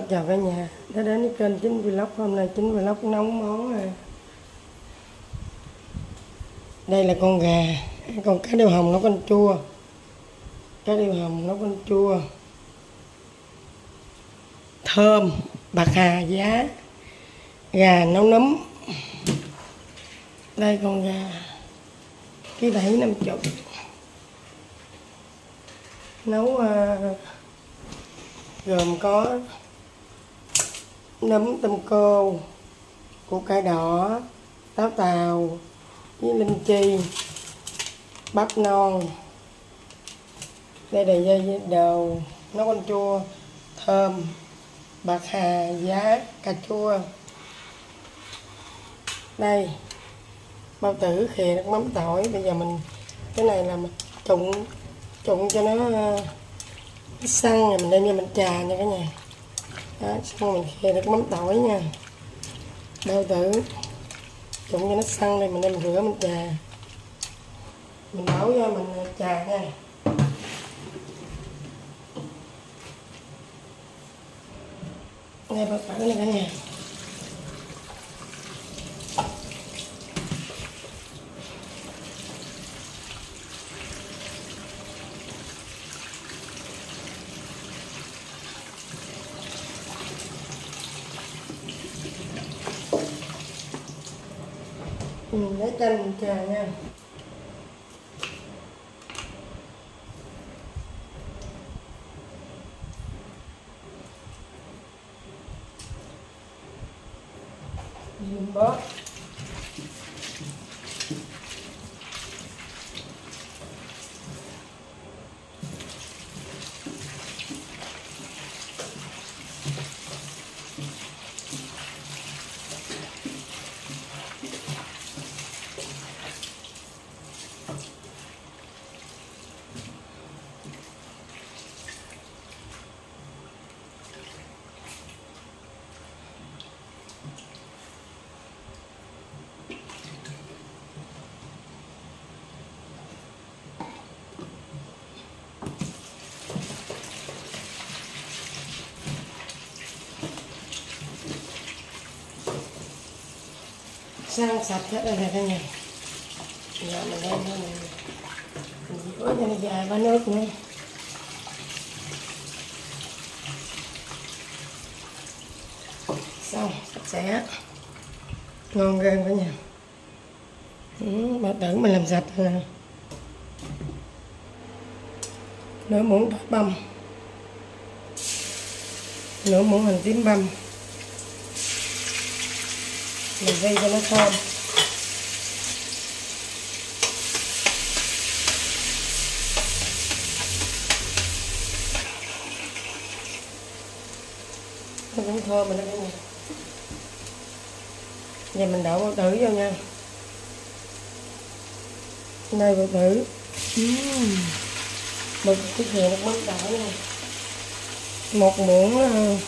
Chào cả nhà đã đến với kênh Chính Vlog. Hôm nay Chính Vlog nấu món đây là con gà, con cá điêu hồng nấu canh chua, cá điêu hồng nấu canh chua thơm, bạc hà giá, gà nấu nấm. Đây con gà ký 750, nấu gồm có nấm tôm cô, củ cải đỏ, táo tàu với linh chi, bắp non. Đây là dây đồ nấu canh chua thơm, bạc hà giá, cà chua. Đây bao tử, khìa, nước mắm, tỏi. Bây giờ mình cái này là mình trụng cho nó săn, rồi mình đem vô mình trà nha cả nhà. Đó, xong mình khìa nước mắm tỏi nha. Bao tử trụng cho nó săn, đây mình đem rửa mình trà, mình đổ vô mình trà nha. Đây bao tử này cả nhà. Lấy chanh mình trà nha. Dùng bớt. Sang sạch hết rồi cả nhà. Giờ mình đem nó mình rửa cho nó dài bá nước nữa. Xong sạch sẽ, ngon ghê cả nhà. Bao tử mình làm sạch rồi nè. Nửa muỗng tỏi băm, nửa muỗng hành tím băm, mình vây cho nó thơm. Nó cũng thơm rồi đó cả nhà. Giờ mình đổ bao tử vô nha. Đây bao tử. Bột cái khìa nước mắm tỏi nha. Một muỗng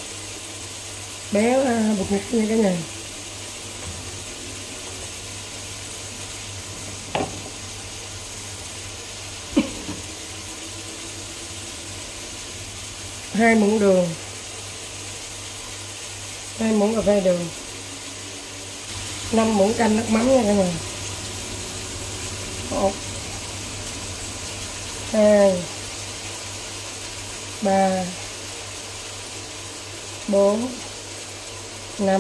béo bột ngọt nha cả nhà. Hai muỗng đường, 2 muỗng cà phê đường, 5 muỗng canh nước mắm nha cả nhà. 1 2 3 4 5.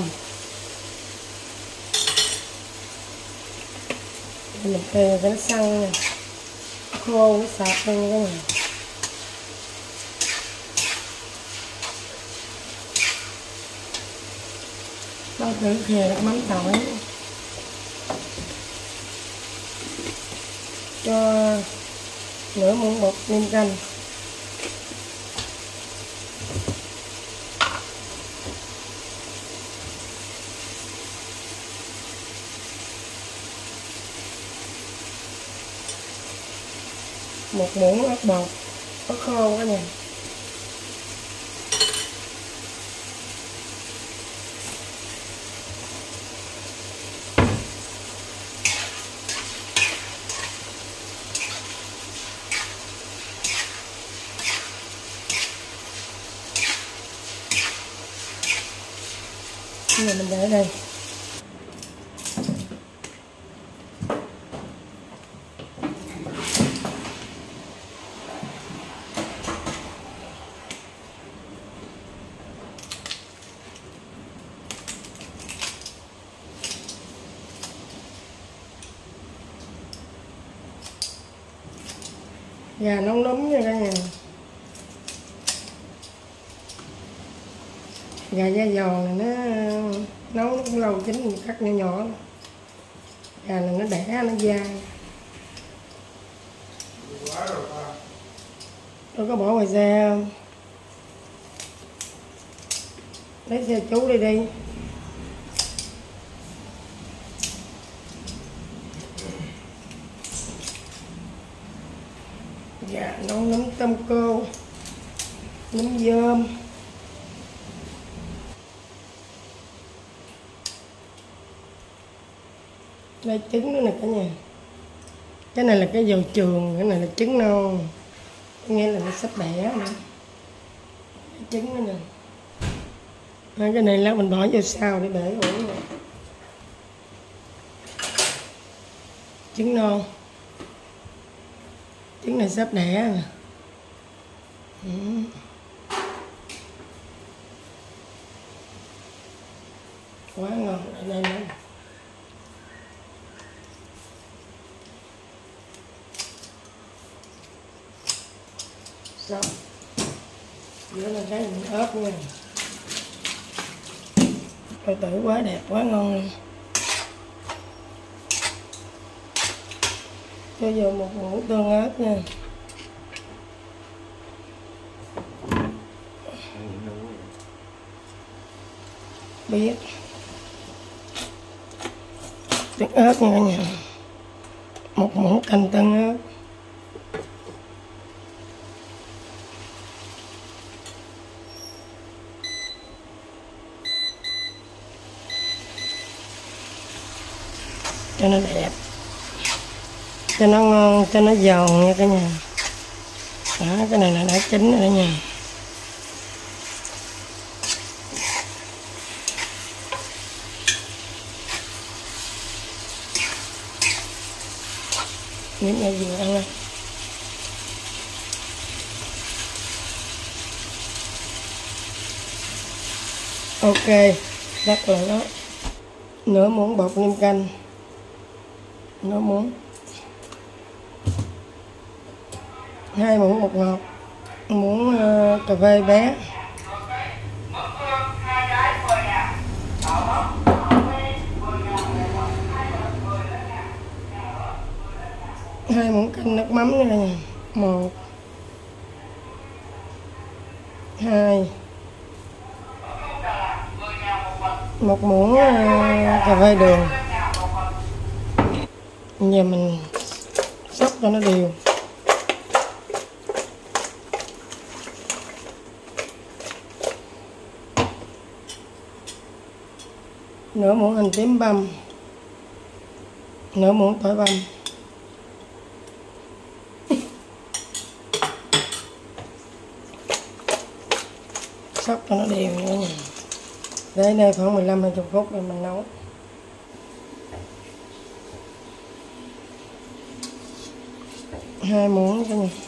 Mình kề cho nó săn nha, khô nó sạch luôn cả nhà. Bao tử, khìa, nước mắm, tỏi, cho nửa muỗng bột nêm canh, một muỗng ớt bột, ớt khô cả nhà. Bây giờ mình để đây. Gà nóng nóng nha cả nhà. Gà da giòn này nó nấu nó cũng lâu chín, mình cắt nhỏ nhỏ. Gà này nó đẻ nó dai. Tôi có bỏ ngoài xe không? Lấy xe chú đi đi. Gà nấu nấm tôm cô, nấm dơm. Đây trứng nữa nè cả nhà. Cái này là cái dầu trường, cái này là trứng non. Nghe là nó sắp đẻ nữa. Trứng nữa nè. Cái này là mình bỏ vô sau để bể ủ. Trứng non. Trứng này sắp đẻ nè. Quá ngon. Ở đây nữa. Rồi. Giữa là cái mình ớt nha. Coi tử quá đẹp, quá ngon luôn. Cho vô một muỗng tương ớt nha. Biết. Tương ớt nha cả nhà. Một muỗng canh tương ớt. Cho nó đẹp, cho nó ngon, cho nó giòn nha cả nhà. Đó, cái này là đã chín rồi đó nha. Miếng này vừa ăn đây. Ok, rất là đó. Nửa muỗng bột nêm canh. Nửa muỗng. 2 muỗng bột ngọt. Muỗng cà phê bé. Hai muỗng canh nước mắm nữa nè. 1 2 1 muỗng cà phê đường. Giờ mình xóc cho nó đều. Nửa muỗng hành tím băm. Nửa muỗng tỏi băm. Xóc cho nó đều nữa nha. Để đây khoảng 15-20 phút rồi mình nấu. Hai muỗng cả nhà.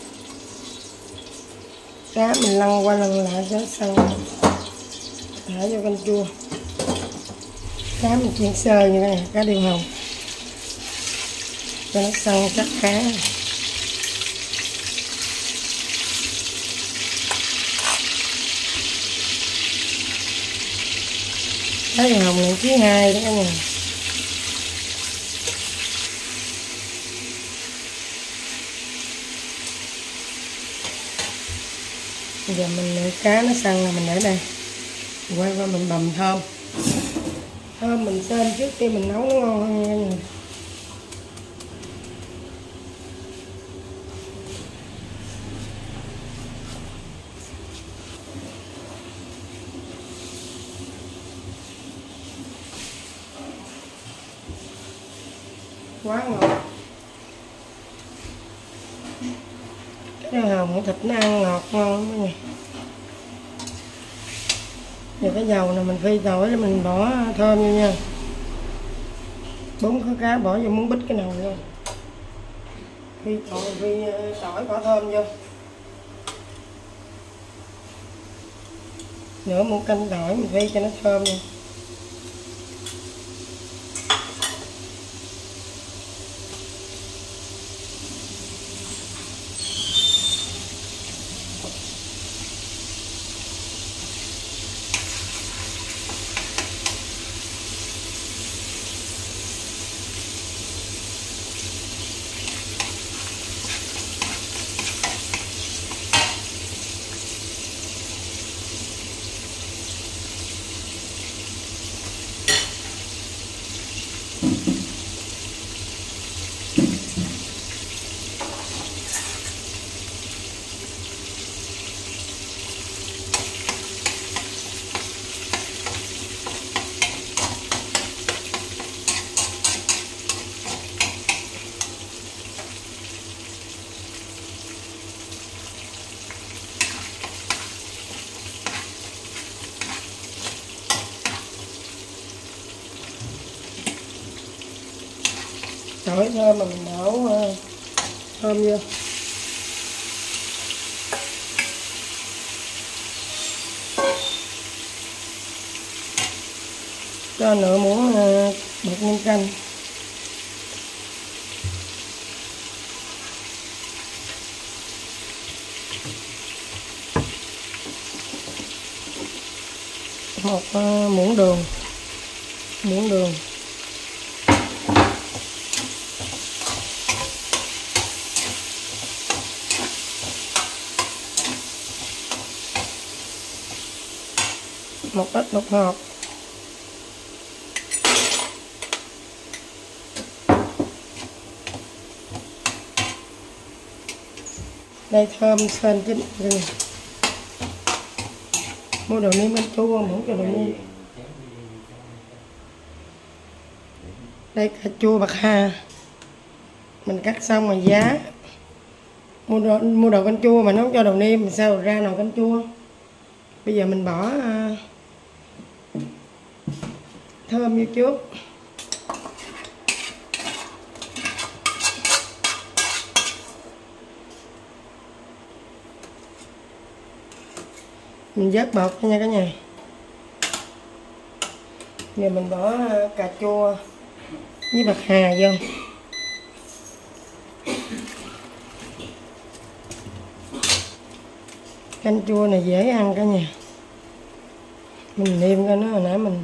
Cá mình lăn qua lăn lại cho săn. Thả vô canh chua. Cá mình chiên sơ như thế này, cá điêu hồng. Cho nó săn chắc cá. Cá điêu hồng này ký 2 đó cả nhà. Giờ mình cá nó săn là mình để đây. Quay qua mình bầm thơm. Thơm mình sên trước khi mình nấu nó ngon hơn nha. Quá ngọt. Cái hồng thịt nó ăn ngọt ngon lắm nha. Giờ cái dầu này mình phi tỏi là mình bỏ thơm vô nha. 4 khối cá bỏ vô muốn bít cái nồi luôn. Phi tỏi bỏ thơm vô. Nửa muỗng canh tỏi mình phi cho nó thơm nha. Tỏi thơm mà mình đổ thơm vô. Cho nửa muỗng bột nêm canh. Một muỗng đường. Một ít bột ngọt. Đây thơm sên chín rồi. Mua đồ nêm canh chua, muỗng cho đồ nêm. Đây cà chua bạc hà. Mình cắt xong rồi giá. Mua đồ canh chua mà nó không cho đồ nêm mình sao ra nồi canh chua. Bây giờ mình bỏ thơm vô trước. Mình vớt bột nha cả nhà. Giờ mình bỏ cà chua với bạc hà vô. Canh chua này dễ ăn cả nhà. Mình nêm coi nó hồi nãy mình.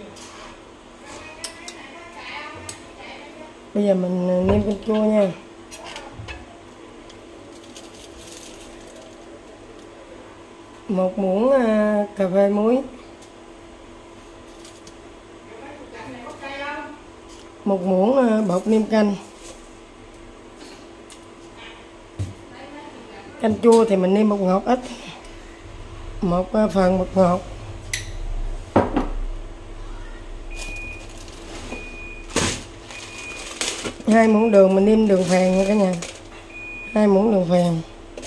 Bây giờ mình nêm canh chua nha. Một muỗng cà phê muối. Một muỗng bột nêm canh. Canh chua thì mình nêm bột ngọt ít. Một phần bột ngọt. Hai muỗng đường mình nêm đường phèn nha cả nhà. 2 muỗng đường phèn.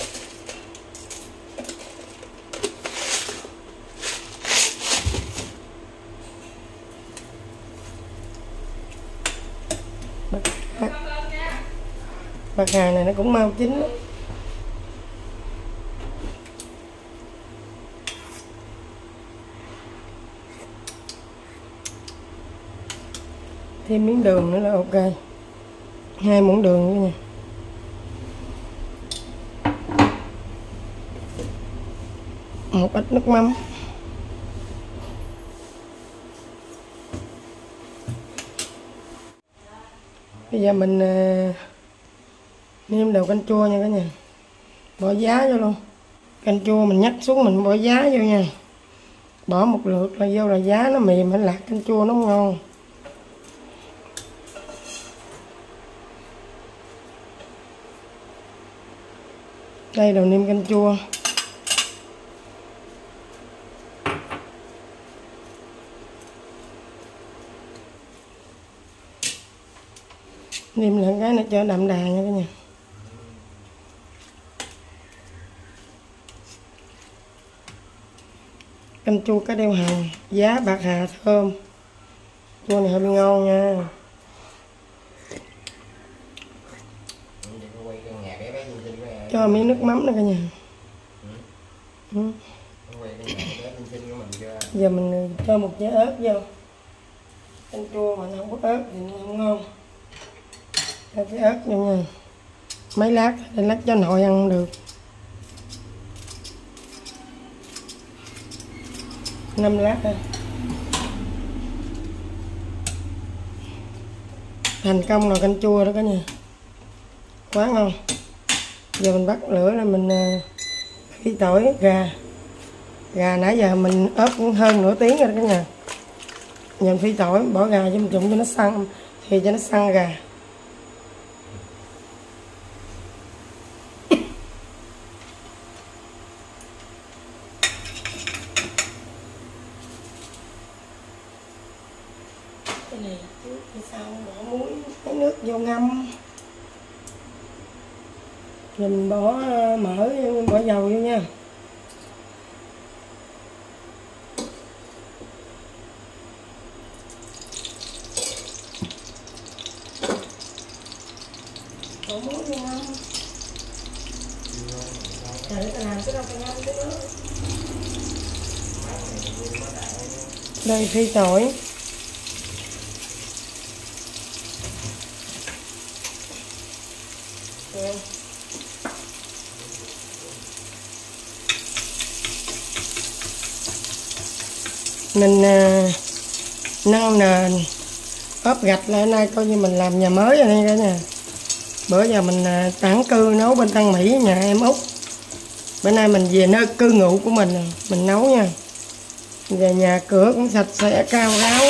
Bạc hà này nó cũng mau chín đó. Thêm miếng đường nữa là ok. 2 muỗng đường nữa nha. Một ít nước mắm. Bây giờ mình nêm đầu canh chua nha cả nhà. Bỏ giá vô luôn. Canh chua mình nhắc xuống mình bỏ giá vô nha. Bỏ một lượt là vô là giá nó mềm hay lạc canh chua nó ngon. Đây đầu nêm canh chua. Nêm lại cái này cho đậm đà nha cả nhà. Canh chua cá đeo hành, giá bạc hà thơm. Chua này hơi bị ngon nha. Cho miếng nước mắm nữa cả nhà. Giờ mình cho một trái ớt vô. Canh chua mà nó không có ớt thì nó không ngon. Cho cái ớt vô nha. Mấy lát để lát cho nội ăn được. 5 lát thôi. Thành công rồi canh chua đó cả nhà. Quá ngon. Giờ mình bắt lửa là mình phi tỏi gà. Gà nãy giờ mình ướp cũng hơn nửa tiếng rồi đó cả nhà. Giờ mình phi tỏi bỏ gà cho mình trụng cho nó săn, thì cho nó săn gà. Cái này trước thì sau bỏ muối, lấy nước vô ngâm. Rồi mình bỏ mỡ, bỏ dầu vô nha. Bỏ muối vô ngâm. Để ta làm cái đâu ta ngâm cái nước. Đây phi tỏi. Mình nâng nền ốp gạch lại, nay coi như mình làm nhà mới rồi đây cả nhà. Bữa giờ mình tản cư nấu bên Tân Mỹ nhà em Út. Bữa nay mình về nơi cư ngụ của mình nấu nha. Về nhà cửa cũng sạch sẽ cao ráo.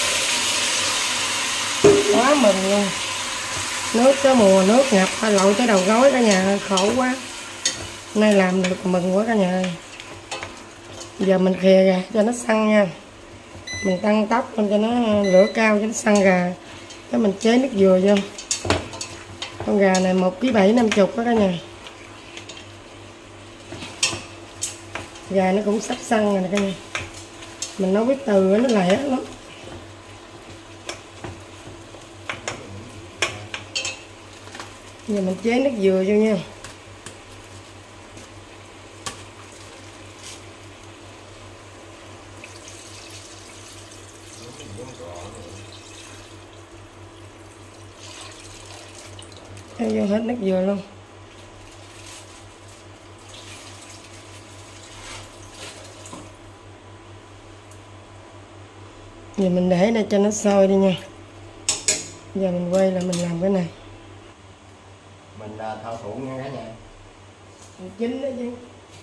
Quá mừng luôn. Nước tới mùa nước ngập phải lội tới đầu gối cả nhà, khổ quá. Nay làm được mừng quá cả nhà ơi. Giờ mình khìa gà cho nó săn nha. Mình tăng tốc lên cho nó lửa cao cho nó săn gà. Cái mình chế nước dừa vô. Con gà này 1,7 kg 50 đó cả nhà. Gà nó cũng sắp săn rồi nè cả nhà. Mình nấu biết từ nó lẻ lắm. Giờ mình chế nước dừa vô nha. Cho vô hết nước dừa luôn. Giờ mình để đây cho nó sôi đi nha. Giờ mình quay lại mình làm cái này. Mình thao thủ nha cả nhà. Mình chín đó chứ.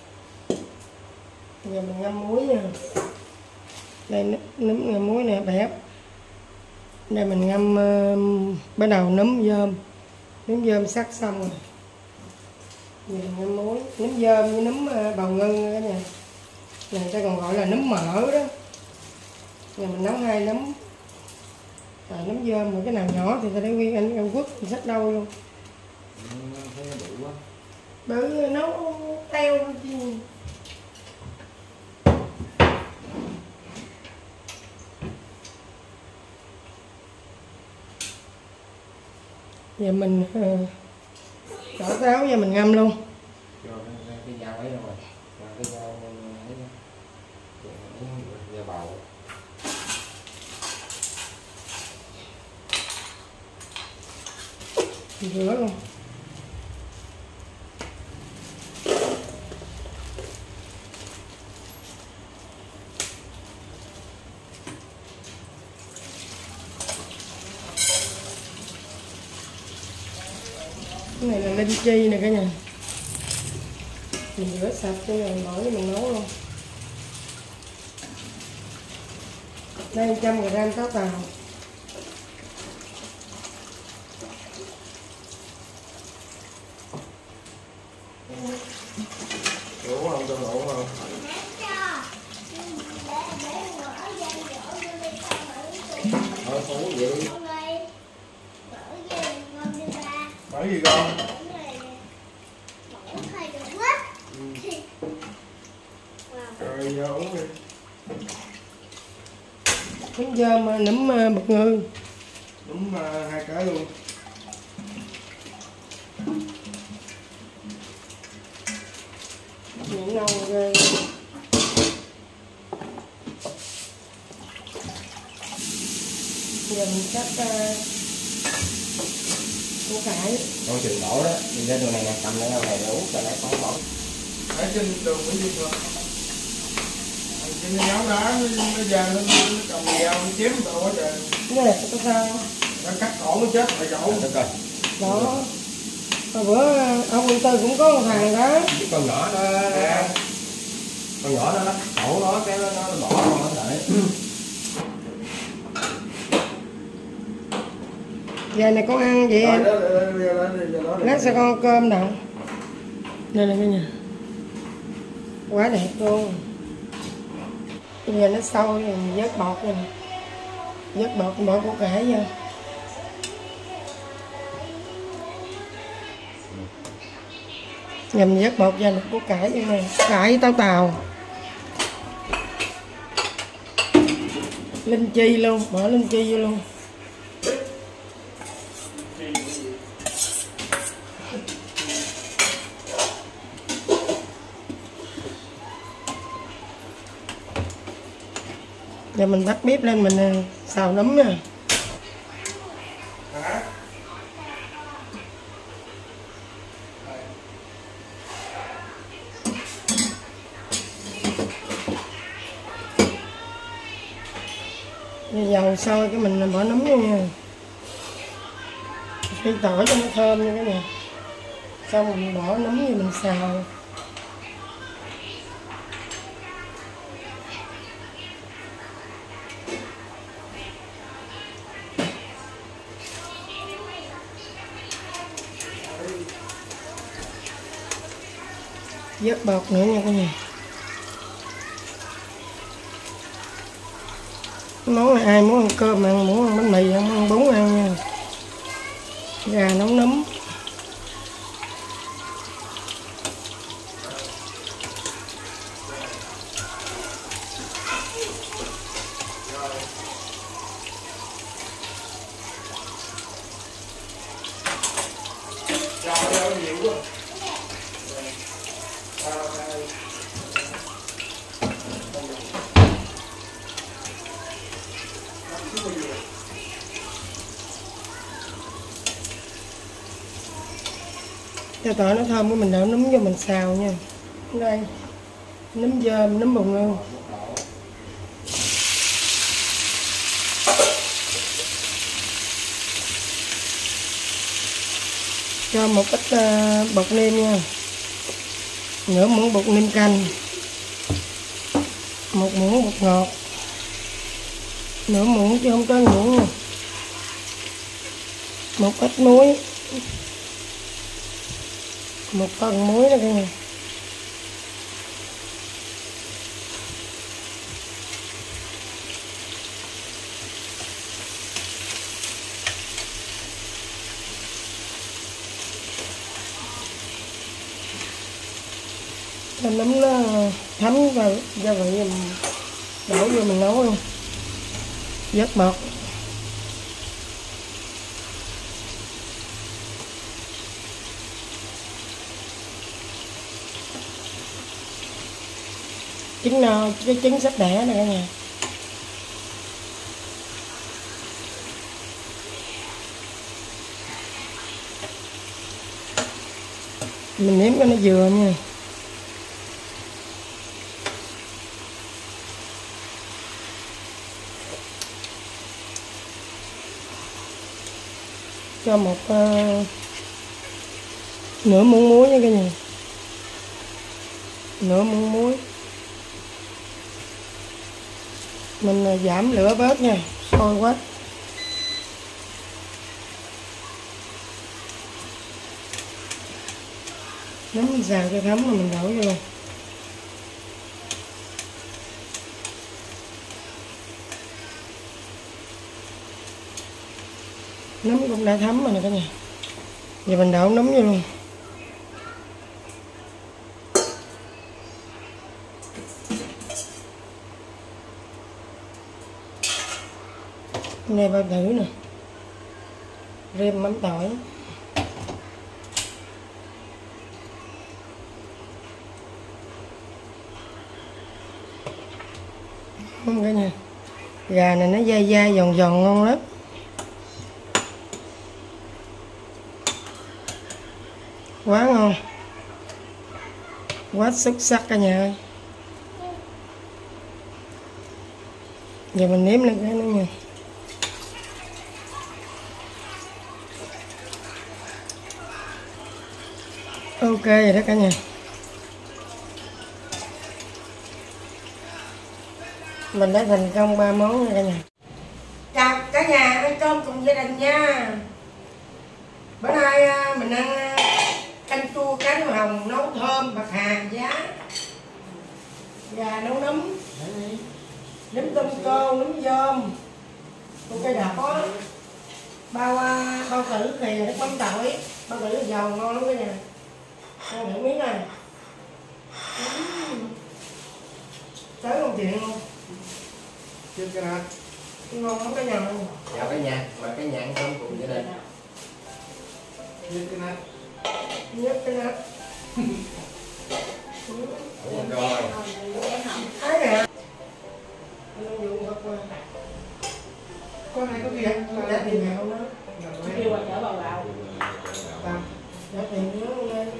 Giờ mình ngâm muối nha. Đây nấm ngâm muối nè bẹp. Đây mình ngâm bắt đầu nấm dơm sắc xong rồi. Giờ mình ngâm muối, nấm dơm với nấm bào ngư cả nhà. Này người ta còn gọi là nấm mỡ đó. Giờ mình nấu 2 nấm. Rồi nấm dơm mà cái nào nhỏ thì ta để nguyên anh Quốc thì sách đâu luôn. Bự nấu teo chứ. Giờ mình đổ táo và mình ngâm luôn. Cho cái dao ấy rồi. Cái dao ấy. Dao bầu. Rửa luôn. Cái này là linh chi nè cả nhà. Mình rửa sạch cho rồi bỏ cho mình nấu luôn. Đây 100g táo tàu. Đủ không? Tôi đủ không? Thôi phủ vậy. Mở gì con? Rồi giờ uống đi. Nấm dơm, nấm bột ngư. Đúng 2 cái luôn. Miệng ngon ghê. Giờ mình cắt củ cải. Con chừng đổ đó, đi lên đường này nè, cầm lên này uống cho lại con bỏ. Ở trên đường Nguyễn Duy Phước. Trên cái nhóm đá nó giờ nó cầm dao nó chém đồ quá trời. Cái này có sao? Nó cắt cổ nó chết tại chỗ. Được rồi. Đó. Hồi bữa ông Quân Tư cũng có một thằng đó. Cái con nhỏ đó, con nhỏ đó cắt cổ nó cái nó bỏ con nó lại. Giờ này con ăn vậy em. Đó. Lát sẽ con cơm đâu. Đây là cái nhà. Quá đẹp luôn. Bây giờ nó sôi rồi mình vớt bọt rồi. Vớt bọt bỏ củ cải vô. Giờ mình vớt bọt ra được củ cải vô nè. Cải táo tàu. Linh chi luôn, bỏ linh chi vô luôn. Giờ mình bắt bếp lên mình xào nấm nè. Giờ dầu sôi cái mình bỏ nấm vô nha. Phi tỏi cho nó thơm như cái này. Xong mình bỏ nấm vô mình xào. Vớt bọt nữa nha cả nhà. Món này ai muốn ăn cơm ăn, muốn ăn bánh mì, không ăn bún ăn nha. Gà nấu nấm. Cho tỏi nó thơm, cái mình đổ nấm vô mình xào nha. Đây, nấm dơm, nấm bột ngô. Cho một ít bột nêm nha. Nửa muỗng bột nêm canh. 1 muỗng bột ngọt. Nửa muỗng chứ không tới muỗng nha. Một ít muối. 1 phần muối nữa cả nhà. Cho nấm nó thấm vào gia vị mình đổ vô mình nấu luôn. Vớt bọt. Trứng no, cái trứng sắp đẻ này cả nhà. Mình nếm cho nó vừa nha. Cho một nửa muỗng muối nha cả nhà. Nửa muỗng muối. Mình giảm lửa bớt nha, sôi quá. Nấm mình xào cho thấm rồi mình đổ vô. Nấm cũng đã thấm rồi nè cả nhà. Giờ mình đổ nấm vô luôn. Này bao tử nè, rem mắm tỏi. Không cả nhà, gà này nó dai dai giòn giòn ngon lắm. Quá ngon, quá xuất sắc cả nhà ơi. Giờ mình nếm lên cái nữa nha. Ok rồi đó cả nhà. Mình đã thành công 3 món rồi cả nhà. Chào cả nhà ăn cơm cùng gia đình nha. Bữa nay mình ăn canh chua cá nấu hồng nấu thơm bạc hà giá, gà nấu nấm, nấm tôm cô, nấm dơm, cây đỏ, bao tử thì nước mắm tỏi, bao tử giòn ngon lắm cả nhà. Ăn thử miếng này. Tới không chuyện không? Chưa cái nào. Ngon lắm cả nhà. Chào cả nhà, mời cả nhà ăn cơm cùng gia đình. Chưa cái nào. Nhất cái đó. Rồi. Thấy nè. Dùng vật qua. Con này có gì không? Đã tiền nào đó. Kêu qua chở bào gạo. Đã tiền nhớ lên.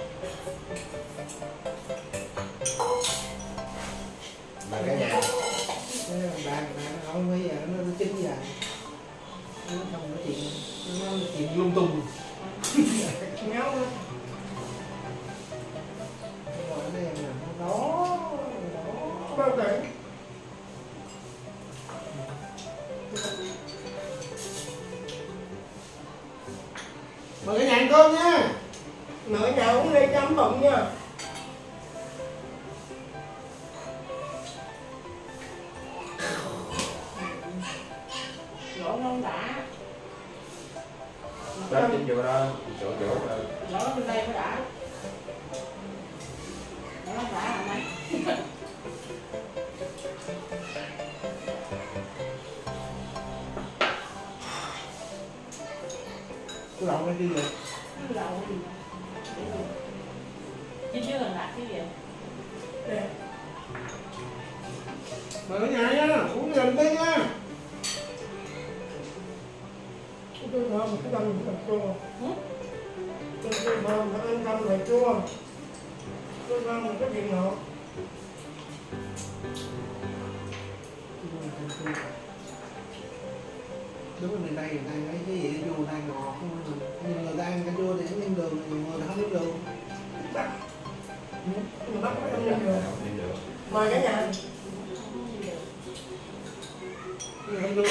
Mời cả nhà. Bạn không bây giờ nó chín giờ. Nó không có chuyện, nó chuyện lung tung. Nhéo nữa. Rồi đây là đó. Bao tử. Mời cả nhà ăn cơm nha. Nội nhà uống ly chấm bụng nha. Lỗ ngon đã. Đó chính vô đó, chỗ rồi. Lỗ bên đây mới đã. Lỗ nó đã hả mày? Cái lẩu cái gì vậy? Lỗ gì mà. Chứ chứ là lạc cái gì? Nè. Mời cả nhà nha, uống gần đây nha. Tôi thơm cái tâm mình chua. Tôi thơm nó ăn tâm lại chua. Tôi thơm một cái vị ngọt. Đúng là miền Tây người ta thấy cái gì chua người ta ngọt, nhưng người ta ăn cái chua để nêm đường, người ta không nêm đường. Mình bắt nó nêm đường. Mời cả nhà. Canh chua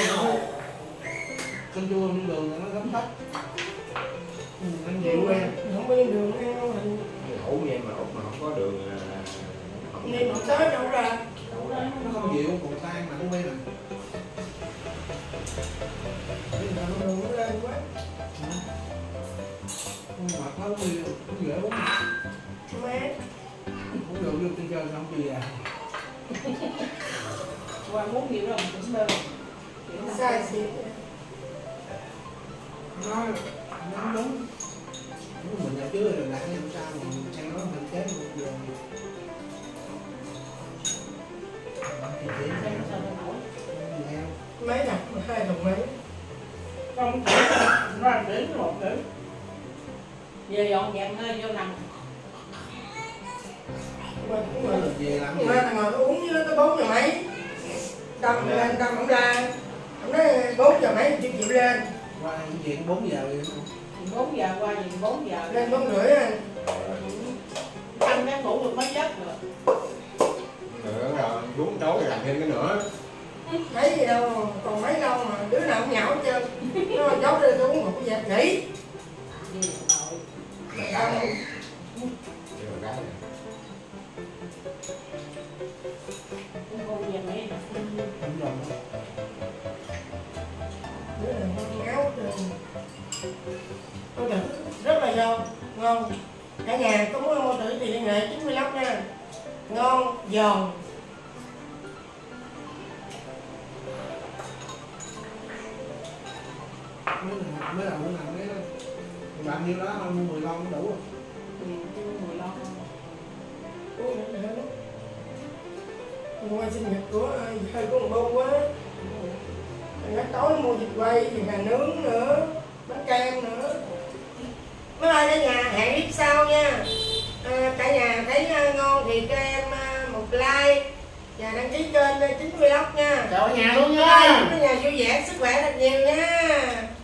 nêm đường là nó gấm tách. Ăn dịu quen. Không có nêm đường ăn không hình. Ủ vậy mà út mà không có đường là Nêm một tới đâu ra. Nó không dịu, còn tan mà không quen à. Đường nó lên quá. Mặt nó không dễ uống. Mát. Uống rượu vô trên trời xong chưa già. Qua muốn nhiều rồi cũng đơn. Sai xịt. Nó đúng. Mình nhập trước rồi lại làm sao mà mình ăn nó mình chết một giờ. Thì chỉ Xem sao nó nổi. Mấy đặt 2 đồng mấy. Không chỉ nó là đến một nữa. Giờ dọn dẹp nơi vô nằm. về làm gì? Mà thằng ngồi uống với nó tới 4 giờ mấy. Đâm lên đâm không ra. Ông nói 4 giờ mấy chưa chịu lên. Qua ăn chuyện 4 giờ rồi. 4 giờ qua gì 4 giờ. Lên 4 rưỡi à. Ăn cái ngủ được mấy giấc rồi. nữa rồi, uống tối rồi làm thêm cái nữa. Thấy gì đâu, còn mấy đâu mà đứa nào cũng nhậu hết trơn. Nó cháu đưa tôi uống một cái dẹp nghỉ. Gì nội. Ăn Nhưng mà cái này. Cũng không về mấy nè. Đúng rồi. đứa nào ngon ngáo hết trơn. Tôi thử rất là ngon. Cả nhà có muốn mua thử thì liên hệ 95 nha. Ngon, giòn. mới làm bữa nào đấy bao nhiêu đó thôi, mua 10 lon cũng đủ rồi. Chứ 10 lon Hôm qua sinh nhật của hơi có một bông quá. Ngày tối mua vịt quay, vịt gà nướng nữa, bánh kem nữa. Mấy ơi cả nhà hẹn clip sau nha. Cả nhà thấy ngon thì cho em một like và đăng ký kênh Chính Vlog nha. chào cả nhà luôn Bye nha. bye, cả nhà vui vẻ, sức khỏe thật nhiều nha.